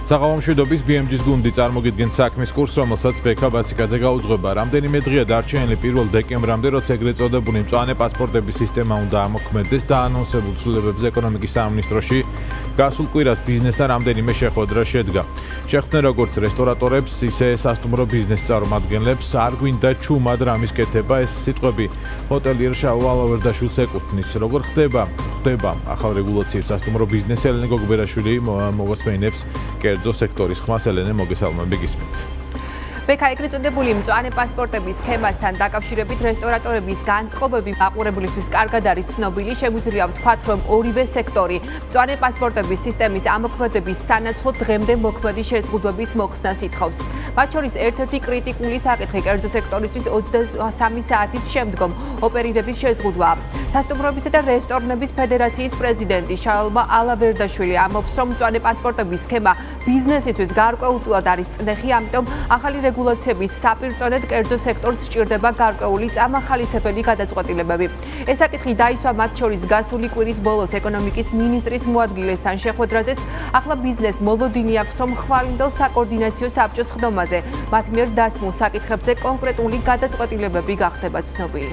საღამო მშვიდობის BMG-ს გუნდი წარმოგიდგენთ საქმის კურსს, რომელსაც ბექა ბაციკაძე გაუძღვება. Რამდენიმე დღეა დარჩენილი 1 დეკემბრამდე, როცა ეგრეთ წოდებული მწვანე პასპორტების სისტემა უნდა ამოქმედდეს და ანონსებულ ცვლილებებზე ეკონომიკის სამინისტროში გასულ კვირას ბიზნესთან რამდენიმე შეხვედრა შედგა. შეხვდნენ როგორც რესტორატორებს, ისე სასტუმრო ბიზნესის წარმომადგენლებს. არ გვინდა ჩუმად რამის კეთება, ეს სიტყვები ჰოტელიერ შალვა ალავერდაშვილს ეკუთვნის. როგორ ხდება ახალ რეგულაციებს სასტუმრო ბიზნესი? ელენე გოგბერაშვილი მოგესმენებს კერძო სექტორის ხმას. ელენე, მოგესალმები, გისმენთ. ბექა ეგრეთ წოდებული მწვანე პასპორტების სქემასთან დაკავშირებით რესტორატორების განწყობები მაყურებლისთვის კარგად არის ცნობილი. შეგვიძლია ვთქვათ, რომ ორივე სექტორი მწვანე პასპორტების სისტემის ამოქმედების სანაცვლოდ დღემდე მოქმედი შეზღუდვების მოხსნას ითხოვს. მათ შორის ერთ-ერთი კრიტიკული საკითხი კერძო სექტორისთვის 23 საათის შემდგომ ოპერირების შეზღუდვაა. სასტუმროებისა და რესტორნების ფედერაციის პრეზიდენტი შალვა ალავერდაშვილი ამბობს, რომ მწვანე პასპორტების სქემა ბიზნესისთვის გარკვეულწილად არის წნეხი, ამიტომ ახალი რეგულაციების საპირწონედ კერძო სექტორს სჭირდება გარკვეული წამახალისებელი გადაწყვეტილებები. ეს საკითხი დაისვა მათ შორის გასული კვირის ბოლოს ეკონომიკის მინისტრის მოადგილესთან შეხვედრაზეც. ახლა ბიზნესს მოლოდინი აქვს, რომ ხვალინდელ საკოორდინაციო საბჭოს ხდომაზე მათ მიერ დასმულ საკითხებზე კონკრეტული გადაწყვეტილებები გახდება ცნობილი.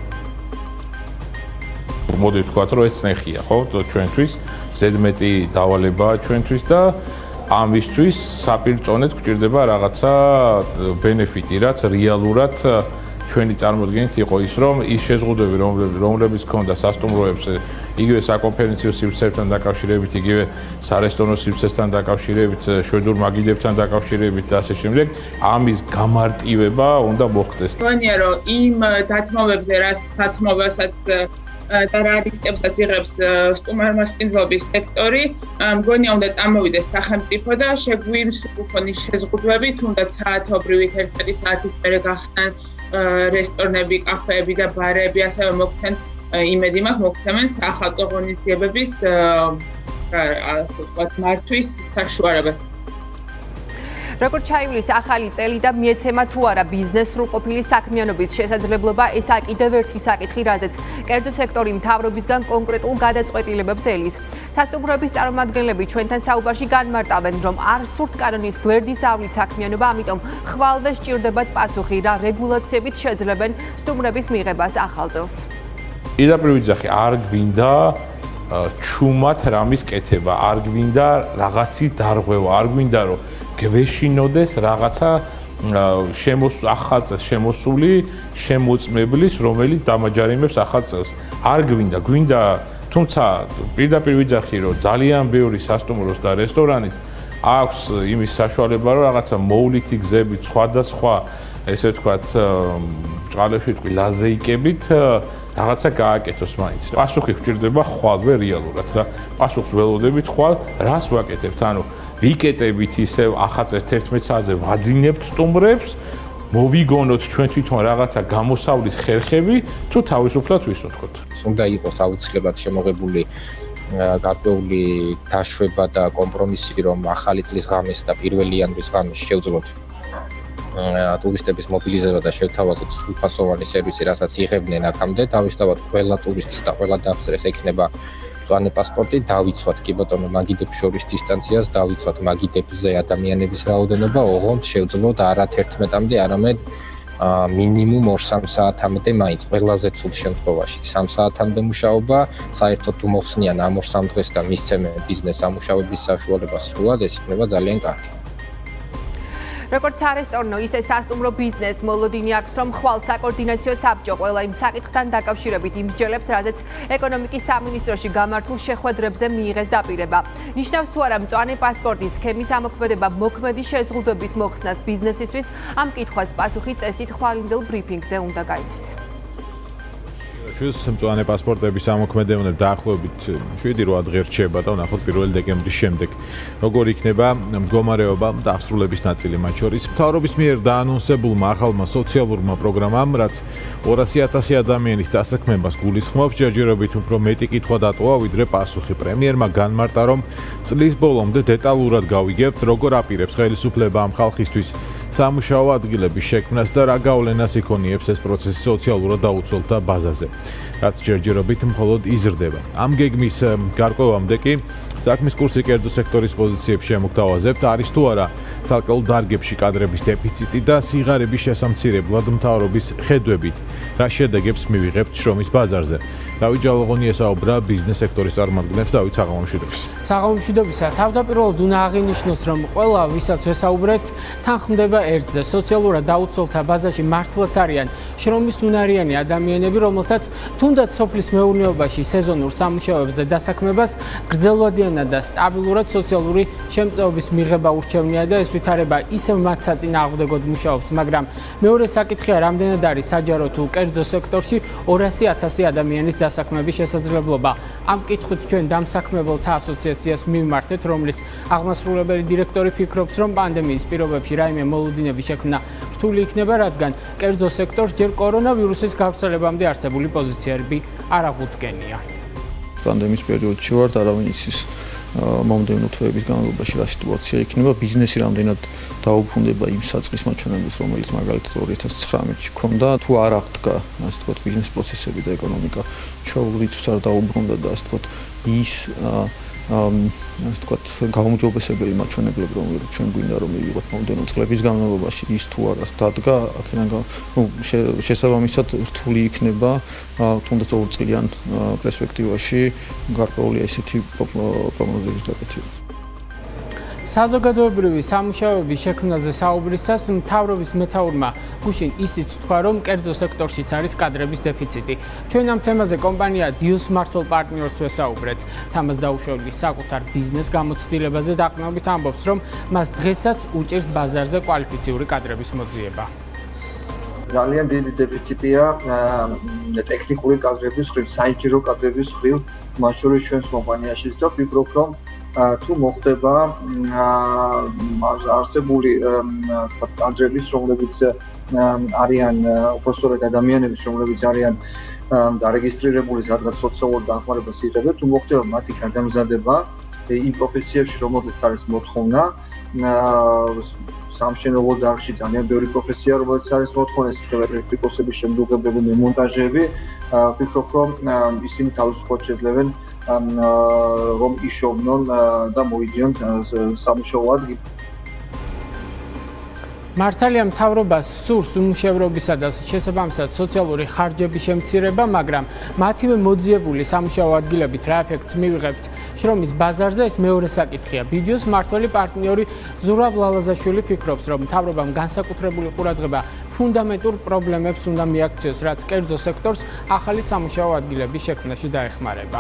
მოდი ვთქვათ, რომ ეს წნეხია, ხო, ჩვენთვის, ზედმეტი დავალებაა ჩვენთვის და ამისთვის საპირწონედ გვჭირდება რაღაცა ბენეფიტი, რაც რეალურად ჩვენი წარმოდგენით იყო ის, რომ ის შეზღუდვები, რომლებიც ჰქონდა სასტუმროებს, იგივე საკონფერენციო სივრცეებთან დაკავშირებით, იგივე სარესტორნო სივრცესთან დაკავშირებით, შვედურ მაგიდებთან დაკავშირებით და ასე შემდეგ, ამის გამარტივება უნდა მოხდეს. მგონია, რომ იმ დათმობებზე, რაც დათმობასაც და რა რისკებსაც იღებს სტუმართმასპინძლობის სექტორი, მგონია უნდა წამოვიდეს სახელმწიფო და შეგვიმს უფონის შეზღუდვები, თუნდაც საათობრივით 1 საათის მერე გახსნან რესტორნები, კაფეები და ბარები, ასევე მოგვცემენ იმედი მაქვს, მოგვცემენ სახალხო ღონისძიებების მართვის საშუალებას. როგორც ჩაივლის ახალი წელი და მიეცემა თუ არა ბიზნეს სრულყოფილი საქმიანობის შესაძლებლობა, ესაა კიდევ ერთი საკითხი, რაზეც კერძო სექტორი მთავრობისგან კონკრეტულ გადაწყვეტილებებს ელის. სასტუმროების წარმომადგენლები ჩვენთან საუბარში განმარტავენ, რომ არ სურთ კანონის გვერდის ავლით საქმიანობა, ამიტომ ხვალვე სჭირდებათ პასუხი, რა რეგულაციებით შეძლებენ სტუმრების მიღებას ახალ წელს. პირდაპირ ვიძახი, არ გვინდა ჩუმად რამის კეთება, არ გვინდა რაღაცის დარღვევა, არ გვინდა რომ გვეშინოდეს რაღაცა ახალ წელს შემოსული შემოწმებლის, რომელიც დამაჯარიმებს ახალ წელს. არ გვინდა, თუმცა პირდაპირ ვიძახი, რომ ძალიან ბევრი სასტუმროს და რესტორანის აქვს იმის საშუალება, რომ რაღაცა მოვლითი გზებით, სხვადასხვა, ესე ვთქვათ, ჭყალებში ვთქვი, ლაზეიკებით რაღაცა გააკეთოს მაინც. პასუხი გვჭირდება ხვალვე რეალურად რა. პასუხს ველოდებით ხვალ, რას ვაკეთებთ? ანუ ვიკეტებით ისევ ახალწელს 11 საათზე ვაძინებთ სტუმრებს, მოვიგონოთ ჩვენ თვითონ რაღაცა გამოსავლის ხერხები, თუ თავისუფლად ვისუნთქოთ. უნდა იყოს აუცილებლად შემოღებული გარკვეული დაშვება და კომპრომისი, რომ ახალი წლის ღამეს და 1 იანვრის ღამეს შევძლოთ ტურისტების მობილიზება და შევთავაზოთ სრულფასოვანი სერვისი, რასაც იღებდნენ აქამდე. თავისთავად ყველა ტურისტს და ყველა დამსწრეს ექნება მწვანე პასპორტი, დავიცვათ კი ბატონო მაგიდებს შორის დისტანციას, დავიცვათ მაგიდებზე ადამიანების რაოდენობა, ოღონდ შევძლოთ არა 11-მდე, არამედ მინიმუმ 2-3 საათამდე მაინც. ყველაზე ცუდ შემთხვევაში 3 საათამდე მუშაობა, საერთოდ თუ მოხსნიან ამ 2-3 დღეს და მისცემენ ბიზნეს ამუშავების საშუალებას სრულად, ეს იქნება ძალიან კარგი. როგორც სარესტორნო, ისე სასტუმრო ბიზნესს მოლოდინი აქვს, რომ ხვალ საკოორდინაციო საბჭო ყველა იმ საკითხთან დაკავშირებით იმსჯელებს, რაზეც ეკონომიკის სამინისტროში გამართულ შეხვედრებზე მიიღეს დაპირება. ნიშნავს თუ არა მწვანე პასპორტის სქემის ამოქმედება მოქმედი შეზღუდვების მოხსნას ბიზნესისთვის, ამ კითხვას პასუხი წესით ხვალინდელ ბრიფინგზე უნდა გაიცის. მწვანე პასპორტების ამოქმედებამდე დაახლოებით 7-8 დღე რჩება და ვნახოთ 1 დეკემბრის შემდეგ როგორ იქნება მდგომარეობა და აღსრულების ნაწილი მათ შორის. მთავრობის მიერ დაანონსებულმა ახალმა სოციალურმა პროგრამამ, რაც 200,000 ადამიანის დასაქმებას გულისხმობს, ჯერჯერობით უფრო მეტი კითხვა დატოვა, ვიდრე პასუხი. პრემიერმა განმარტა, რომ წლის ბოლომდე დეტალურად გავიგებთ, როგორ აპირებს ხელისუფლება ამ ხალხისთვის სამუშაო ადგილების შექმნას და რა გავლენას იქონიებს ეს პროცესი სოციალურად დაუცველთა ბაზაზე, რაც ჯერჯერობით მხოლოდ იზრდება. ამ გეგმის გარკვევამდე კი საქმის კურსი კერძო სექტორის პოზიციებში შემოგთავაზებთ, არის თუ არა ცალკეულ დარგებში კადრების დეფიციტი და სიღარიბის შესამცირებლად მთავრობის ხედვებით, რა შედეგებს მივიღებთ შრომის ბაზარზე. დავით ჯალაღონი ესაუბრა ბიზნეს სექტორის წარმომადგენლებს დავით საღამომშვიდობის. საღამომშვიდობისა, თავდაპირველად უნდა აღინიშნოს, რომ ყველა ვისაც ვესაუბრეთ, თანხმდება ერთზე. სოციალურად დაუცველთა ბაზაში მართლაც არიან შრომის უნარიანი ადამიანები, რომელთაც თუნდაც სოფლის მეურნეობაში სეზონურ სამუშაოებზე დასაქმებას გრძელვადიანად და სტაბილურად სოციალური შემწეობის მიღება ურჩევნია და ეს ვითარება ისევ მათ საწინააღმდეგოდ მუშაობს, მაგრამ მეორე საკითხია, რამდენად არის საჯარო თუ კერძო სექტორში 200,000 ადამიანის დასაქმების შესაძლებლობა. ამ კითხვით ჩვენ დამსაქმებელთა ასოციაციას მივმართეთ, რომლის აღმასრულებელი დირექტორი ფიქრობს, რომ პანდემიის პირობებში რაიმე მოლოდინების შექმნა რთული იქნება, რადგან კერძო სექტორს ჯერ კორონავირუსის გავრცელებამდე არსებული პოზიციები არ აღუდგენია. პანდემიის პერიოდში ვართ, არავინ იცის მომდევნო თვეების განმავლობაში რა სიტუაცია იქნება, ბიზნესი რამდენად დაუბრუნდება იმ საწყის მაჩვენებელს, რომელიც მაგალითად 2019-ში ჰქონდა, თუ არ აღდგა, ასე ვთქვათ, ბიზნეს პროცესები და ეკონომიკა ჩვეულებრივ არ დაუბრუნდა და ასე ვთქვათ, ის ასე ვთქვათ, გაუმჯობესებელი მაჩვენებლები, რომელიც ჩვენ გვინდა რომ მივიღოთ მომდევნო წლების განმავლობაში, ის თუ არა დადგა, აქედან შესაბამისად რთული იქნება თუნდაც 2 წლიან პერსპექტივაში გარკვეული ესეთი პროგნოზების დაკეთება. საზოგადოებრივი სამუშაოების შექმნაზე საუბრისას მთავრობის მეთაურმა გუშინ ისიც თქვა, რომ კერძო სექტორშიც არის კადრების დეფიციტი. ჩვენ ამ თემაზე კომპანია დიოს მმართველ პარტნიორს ვესაუბრეთ. თამას დაუშველი საკუთარ ბიზნეს გამოცდილებაზე დაყრდნობით ამბობს, რომ მას დღესაც უჭირს ბაზარზე კვალიფიციური კადრების მოძიება. ძალიან დიდი დეფიციტია ტექნიკური კადრების მხრივ, საინჟინრო კადრების მხრივ, მათ შორის ჩვენს კომპანიაშიც და ვფიქრობ, რომ თუ მოხდება არსებული კადრების, რომლებიც არიან უпростоრად ადამიანების, რომლებიც არიან დარეგისტრირებული სადღაც სოციალურ დახმარებას იღებენ, თუ მოხდება მათი გადამზადება იმ პროფესიებში, რომელზეც არის მოთხოვნა, სამშენებლო დარგში ძალიან ბევრი პროფესია, რომელიც არის მოთხოვნა, ეს იქნება ელექტრიკოსების შემდგომლები, მონტაჟები. ვფიქრობ, რომ ისინი თავისუფლად შეძლებენ რომ იშოვნონ და მოიძიონ სამუშაო ადგილ. მართალია მთავრობას სურს უმუშევრობისა და შესაბამისად სოციალური ხარჯების შემცირება, მაგრამ მათივე მოძიებული სამუშაო ადგილებით რა ეფექტს მივიღებთ შრომის ბაზარზე, ეს მეორე საკითხია. ბიდიოს მმართველი პარტნიორი ზურაბ ლალაზაშვილი ფიქრობს, რომ მთავრობამ განსაკუთრებული ყურადღება ფუნდამენტურ პრობლემებს უნდა მიაქციოს, რაც კერძო სექტორს ახალი სამუშაო ადგილების შექმნაში დაეხმარება.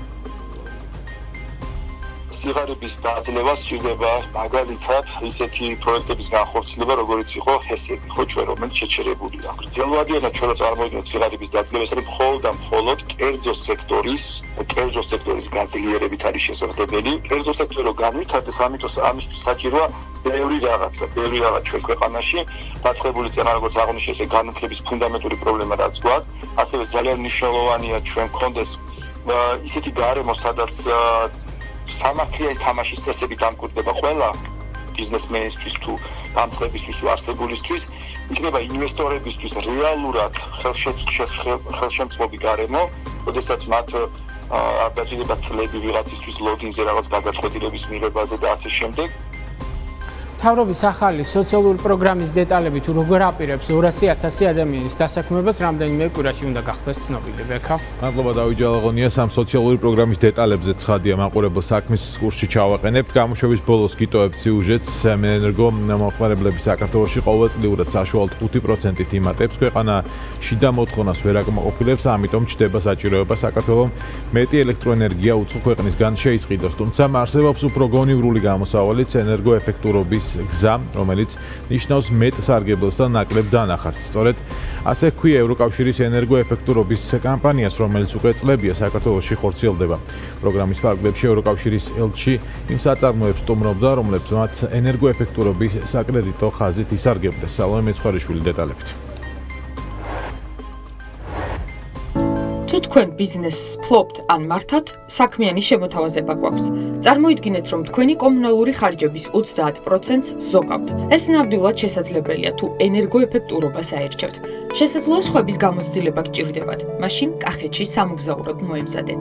სიღარიბის დაძლევა სჭირდება მაგალითად ისეთი პროექტების განხორციელება, როგორიც იყო ჰესები, ხო ჩვენ რომელიც შეჩერებულია. გრძელვადიანად ჩვენ წარმოვიდგინოთ სიღარიბის დაძლევას, რომ მხოლოდ და მხოლოდ კერძო სექტორის გაძლიერებით არის შესაძლებელი. კერძო სექტორი რო განვითარდეს, ამისთვის საჭიროა ბევრი რაღაც ჩვენ ქვეყანაში დაწყებული წენა, როგორც აღნიშნეს, განათლების ფუნდამენტური პრობლემა რაც გვაქვს, ასევე ძალიან მნიშვნელოვანია ჩვენ გქონდეს ისეთი გარემო, სადაც სამართლიანი თამაშის წესები დამკვიდრდება ყველა ბიზნესმენისთვის თუ დამწყებისთვის თუ არსებულისთვის, იქნება ინვესტორებისთვის რეალურად ხელშემწყობი გარემო, როდესაც მათ არ დაჭირდებათ წლები ვიღაცისთვის ლოდინზე რაღაც გადაწყვეტილების მიღებაზე და ასე შემდეგ. მთავრობის ახალი სოციალური პროგრამის დეტალები თუ როგორ აპირებს 200,000 ადამიანის დასაქმებას, რამდენიმე კვირაში უნდა გახდეს ცნობილი. ბექა. მადლობა დავით ჯალაღონია, სამ სოციალური პროგრამის დეტალებზე ცხადია მაყურებელ საქმის კურსში ჩავაყენებთ. გამოშვების ბოლოს გიტოვებთ სიუჟეტს. საენერგო მომხმარებლები საქართველოში ყოველწლიურად საშუალოდ 5%-ით იმატებს. ქვეყანა შიდა მოთხოვნას ვერ აკმაყოფილებს, ამიტომ ჩდება საჭიროება საქართველოს მეტი ელექტროენერგია უცხო ქვეყნისგან შეისყიდოს. თუმცა არსებობს უფრო გონივრული გამოსავალიც ენერგოეფექტურობის გზა, რომელიც ნიშნავს მეტ სარგებელს და ნაკლებ დანახარს. სწორედ ასე ჰქვია ევროკავშირის ენერგოეფექტურობის კამპანიას, რომელიც უკვე წლებია საქართველოში ხორციელდება. პროგრამის ფარგლებში ევროკავშირის ელჩი იმ საწარმოებს სტუმრობდა, რომლებმაც ენერგოეფექტურობის საკრედიტო ხაზით ისარგებლეს. სალომე მეცხარიშვილი დეტალებით. თუ თქვენ ბიზნესს ფლობთ ან მართავთ, საქმიანი შემოთავაზება გვაქვს. წარმოიდგინეთ, რომ თქვენი კომუნალური ხარჯების 30%-ს ზოგავთ. ეს ნამდვილად შესაძლებელია თუ ენერგოეფექტურობას აერჩევთ. შესაძლოა სხვების გამოცდილება გჭირდებათ. მაშინ კახეთში სამგზავროდ მოემზადეთ.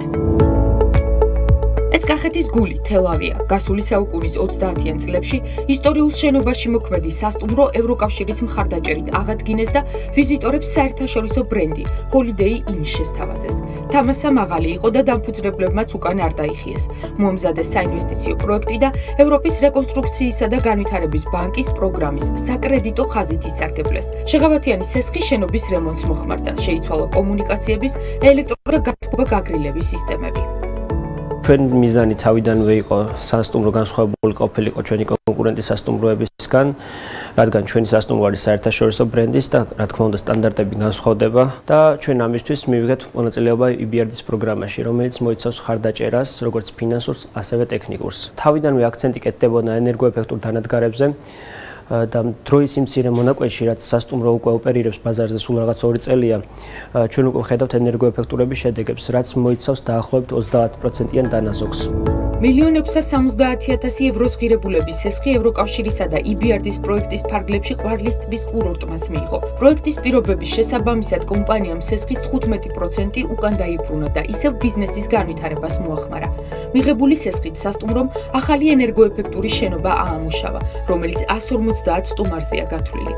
ეს კახეთის გული თელავია. გასული საუკუნის 30-იან წლებში ისტორიულ შენობაში მოქმედი სასტუმრო ევროკავშირის მხარდაჭერით აღადგინეს და ვიზიტორებს საერთაშორისო ბრენდი Holiday Inn შესთავაზეს. თამასა მაღალი იყო და დამფუძნებლებმაც უკან არ დაიხიეს. მოემზადეს საინვესტიციო პროექტი და ევროპის რეკონსტრუქციისა და განვითარების ბანკის პროგრამის საკრედიტო ხაზით ისარგებლეს. შეღავათიანი სესხი შენობის რემონტს მოხმარდა. შეიცვალა კომუნიკაციების, ელექტრო და გათბობა გაგრილების სისტემები. ჩვენ მიზანი თავიდანვე იყო სასტუმრო განსხვავებული ყოფილიყო ჩვენი კონკურენტის სასტუმროებისგან, რადგან ჩვენი სასტუმრო არის საერთაშორისო ბრენდის და რა თქმა უნდა სტანდარტები განსხვავდება და ჩვენ ამისთვის მივიღეთ მონაწილეობა EBRD-ის პროგრამაში, რომელიც მოიცავს ხარდაჭერას, როგორც ფინანსურს, ასევე ტექნიკურს. თავიდანვე აქცენტი კეთდებოდა ენერგოეფექტურ დანადგარებზე და დროის იმ მცირე მონაკვეთში, რაც სასტუმრო უკვე ოპერირებს ბაზარზე სულ რაღაც 2 წელია, ჩვენ უკვე ხედავთ ენერგოეფექტურების შედეგებს, რაც მოიცავს დაახლოებით 30%-იან დანაზოგს. 1,670,000 ევროს ღირებულების სესხი ევროკავშირისა და EBRD-ის პროექტის ფარგლებში ყვარლის ტბის კურორტმაც მიიღო. პროექტის პირობების შესაბამისად კომპანიამ სესხის 15% უკან დაიბრუნა და ისევ ბიზნესის განვითარებას მოახმარა. მიღებული სესხით სასტუმრომ ახალი ენერგოეფექტური შენობა აამუშავა, რომელიც 150 სტუმარზეა გათვლილი.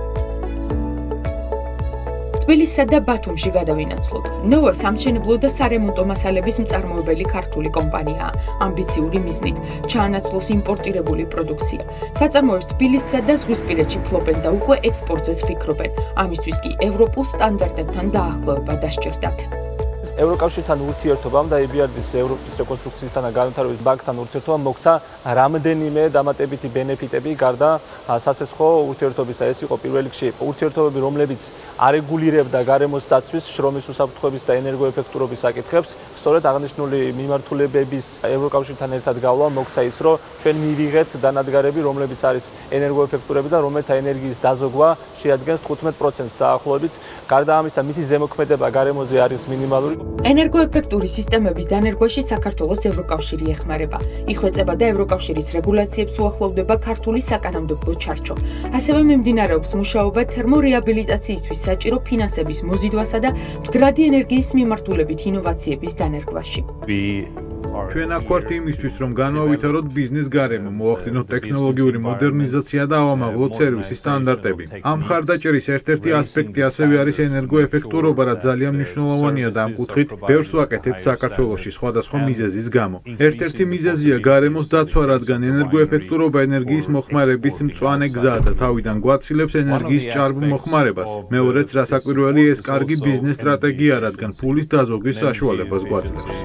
თბილისსა და ბათუმში გადავინაცვლოთ. ნოვა სამშენებლო და სარემონტო მასალების მწარმოებელი ქართული კომპანიაა. ამბიციური მიზნით ჩაანაცვლოს იმპორტირებული პროდუქცია. საწარმოებს თბილისსა და ზღვისპირეთში ფლობენ და უკვე ექსპორტზეც ფიქრობენ. ამისთვის კი ევროპულ სტანდარტებთან დაახლოება დასჭირდათ. ევროკავშირთან ურთიერთობამ და EBRD-ის ევროპის რეკონსტრუქციისა და განვითარების ბანკთან ურთიერთობამ მოქცა რამდენიმე დამატებითი ბენეფიტები გარდა სასესხო ურთიერთობისა. ეს იყო პირველ რიგში ურთიერთობები, რომლებიც არეგულირებდა გარემოს დაცვის, შრომის უსაფრთხოების და ენერგოეფექტურობის საკითხებს. სწორედ აღნიშნული მიმართულებების ევროკავშირთან ერთად გავლა მოქცა ის, რომ ჩვენ მივიღეთ დანადგარები, რომლებიც არის ენერგოეფექტურები და რომელთა ენერგიის დაზოგვა შეადგენს 15%-ს დაახლოებით. გარდა ამისა, მისი ზემოქმედება გარემოზე არის მინიმალური. ენერგოეფექტური სისტემების დანერგვაში საქართველოს ევროკავშირი ეხმარება. იხვეწება და ევროკავშირის რეგულაციებს უახლოვდება ქართული საკანონმდებლო ჩარჩო. ასევე მიმდინარეობს მუშაობა თერმორეაბილიტაციისთვის საჭირო ფინანსების მოზიდვასა და მდგრადი ენერგიის მიმართულებით ინოვაციების დანერგვაში. ჩვენ აქ ვართ იმისთვის, რომ განვავითაროთ ბიზნეს გარემო, მოახდინოთ ტექნოლოგიური მოდერნიზაცია და ავამაღლოთ სერვისის სტანდარტები. ამ ხარდაჭერის ერთ-ერთი ასპექტი ასევე არის ენერგოეფექტურობა, რაც ძალიან მნიშვნელოვანია და ამ კუთხით ბევრს ვაკეთებთ საქართველოში სხვადასხვა მიზეზის გამო. ერთ-ერთი მიზეზია გარემოს დაცვა, რადგან ენერგოეფექტურობა ენერგიის მოხმარების მწვანე გზაა და თავიდან გვაცილებს ენერგიის ჭარბ მოხმარებას. მეორეც, რასაკვირველი, ეს კარგი ბიზნეს სტრატეგია, რადგან ფულის დაზოგვის საშუალებას გვაძლევს.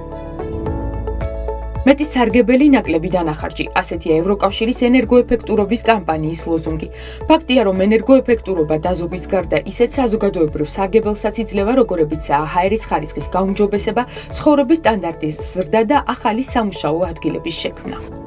მეტი სარგებელი ნაკლები დანახარჯი, ასეთია ევროკავშირის ენერგოეფექტურობის კამპანიის ლოზუნგი. ფაქტია, რომ ენერგოეფექტურობა დაზოგვის გარდა ისეთ საზოგადოებრივ სარგებელსაც იძლევა, როგორებიცაა ჰაერის ხარისხის გაუმჯობესება, ცხოვრების სტანდარტის ზრდა და ახალი სამუშაო ადგილების შექმნა.